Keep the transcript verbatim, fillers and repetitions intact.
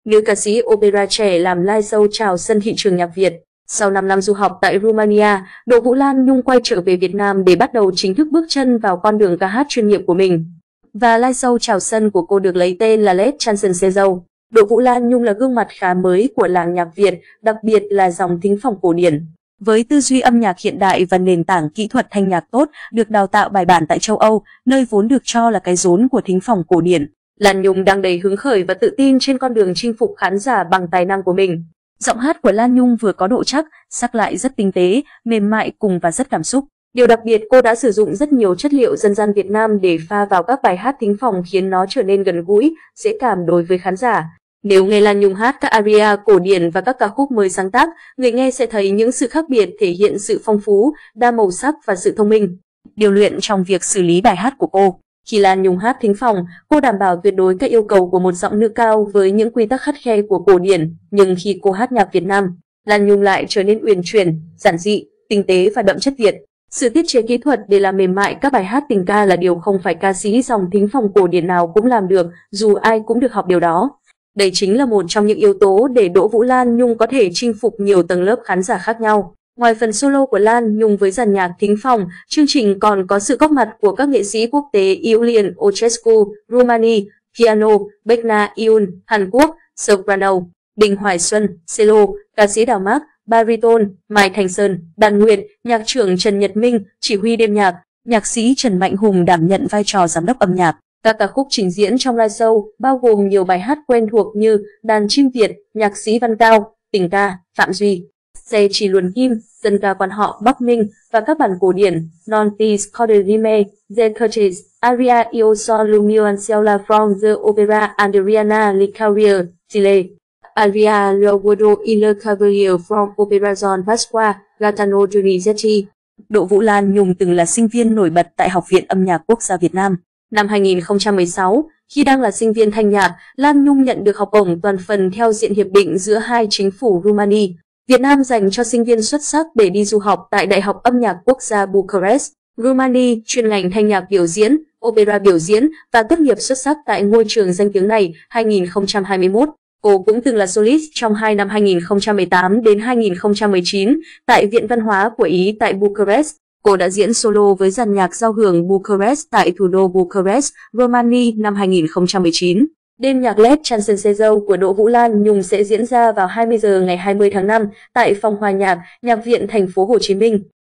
Nữ ca sĩ opera trẻ làm live show chào sân thị trường nhạc Việt. Sau năm năm du học tại Romania, Đỗ Vũ Lan Nhung quay trở về Việt Nam để bắt đầu chính thức bước chân vào con đường ca hát chuyên nghiệp của mình. Và live show chào sân của cô được lấy tên là Let's Chanson Saison. Đỗ Vũ Lan Nhung là gương mặt khá mới của làng nhạc Việt, đặc biệt là dòng thính phòng cổ điển. Với tư duy âm nhạc hiện đại và nền tảng kỹ thuật thanh nhạc tốt, được đào tạo bài bản tại châu Âu, nơi vốn được cho là cái rốn của thính phòng cổ điển, Lan Nhung đang đầy hứng khởi và tự tin trên con đường chinh phục khán giả bằng tài năng của mình. Giọng hát của Lan Nhung vừa có độ chắc, sắc lại rất tinh tế, mềm mại cùng và rất cảm xúc. Điều đặc biệt, cô đã sử dụng rất nhiều chất liệu dân gian Việt Nam để pha vào các bài hát thính phòng khiến nó trở nên gần gũi, dễ cảm đối với khán giả. Nếu nghe Lan Nhung hát các aria cổ điển và các ca khúc mới sáng tác, người nghe sẽ thấy những sự khác biệt thể hiện sự phong phú, đa màu sắc và sự thông minh, điều luyện trong việc xử lý bài hát của cô. Khi Lan Nhung hát thính phòng, cô đảm bảo tuyệt đối các yêu cầu của một giọng nữ cao với những quy tắc khắt khe của cổ điển, nhưng khi cô hát nhạc Việt Nam, Lan Nhung lại trở nên uyển chuyển, giản dị, tinh tế và đậm chất Việt. Sự tiết chế kỹ thuật để làm mềm mại các bài hát tình ca là điều không phải ca sĩ dòng thính phòng cổ điển nào cũng làm được, dù ai cũng được học điều đó. Đây chính là một trong những yếu tố để Đỗ Vũ Lan Nhung có thể chinh phục nhiều tầng lớp khán giả khác nhau. Ngoài phần solo của Lan Nhung với dàn nhạc thính phòng, chương trình còn có sự góp mặt của các nghệ sĩ quốc tế Iulian Ochescu, Romania, piano, Bekna Iun, Hàn Quốc, soprano, Đình Hoài Xuân, cello, ca sĩ Đào Mác, baritone, Mai Thành Sơn, đàn nguyện, nhạc trưởng Trần Nhật Minh, chỉ huy đêm nhạc, nhạc sĩ Trần Mạnh Hùng đảm nhận vai trò giám đốc âm nhạc. Các ca khúc trình diễn trong live show bao gồm nhiều bài hát quen thuộc như Đàn chim Việt, nhạc sĩ Văn Cao, tình ca, Phạm Duy, Xe chỉ luồn kim, dân ca quan họ Bắc Ninh và các bản cổ điển Non ti Scodrime, The Curtis, Aria Io son Lumio Ancella from the Opera Adriana Licaria, Chile, Aria Leopoldo Il Cavalier from Opera John Pasqua, Gaetano Donizetti. Đỗ Vũ Lan Nhung từng là sinh viên nổi bật tại Học viện Âm nhạc Quốc gia Việt Nam. Năm hai nghìn không trăm mười sáu, khi đang là sinh viên thanh nhạc, Lan Nhung nhận được học bổng toàn phần theo diện hiệp định giữa hai chính phủ Romania, Việt Nam dành cho sinh viên xuất sắc để đi du học tại Đại học Âm nhạc Quốc gia Bucharest, Romania, chuyên ngành thanh nhạc biểu diễn, opera biểu diễn và tốt nghiệp xuất sắc tại ngôi trường danh tiếng này hai nghìn không trăm hai mươi mốt. Cô cũng từng là solist trong hai năm hai nghìn không trăm mười tám đến hai nghìn không trăm mười chín tại Viện Văn hóa của Ý tại Bucharest. Cô đã diễn solo với dàn nhạc giao hưởng Bucharest tại thủ đô Bucharest, Romania năm hai nghìn không trăm mười chín. Đêm nhạc Let's Chanson Saison của Đỗ Vũ Lan Nhung sẽ diễn ra vào hai mươi giờ ngày hai mươi tháng năm tại Phòng Hòa nhạc, Nhạc viện Thành phố Hồ Chí Minh.